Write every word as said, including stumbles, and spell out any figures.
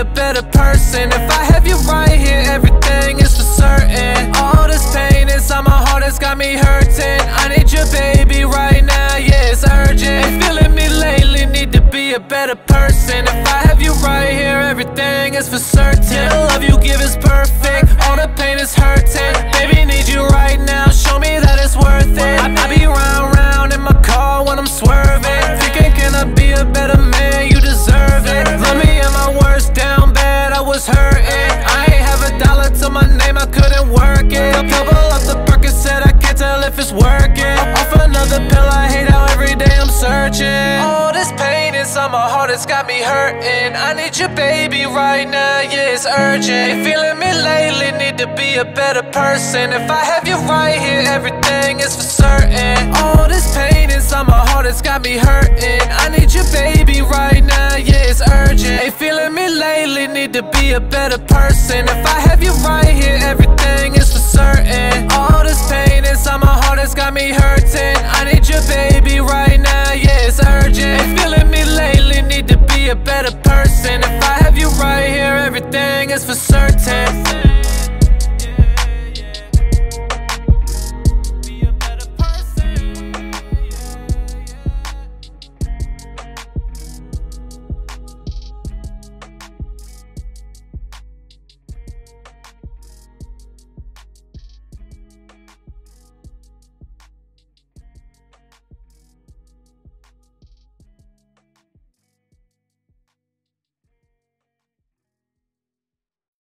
better person. If I have you right here, everything is for certain. All this pain inside my heart has got me hurting. I need your baby right now, yeah, it's urgent. Ain't feeling me lately, need to be a better person. If I have you right here, everything is for certain. The love you give is perfect, all the pain is hurting. Baby, need you right now, show me that it's worth it. I, I be round, round in my car when I'm swerving, thinking can I be a better man, you deserve it. Love me at my worst, down bad, I was hurting. I ain't have a dollar to my name, I couldn't work it. A couple of the Percocet, I can't tell if it's working. Off another pill, I hate how every day I'm searching. All this pain inside my heart, it's got me hurting. I need your baby right now, yeah, it's urgent. Ain't feeling me lately, need to be a better person. If I have you right here, everything is for certain. All this pain inside my heart, it's got me hurting. I need your baby right now, yeah, it's urgent. Ain't feeling me lately, need to be a better person. If I have you right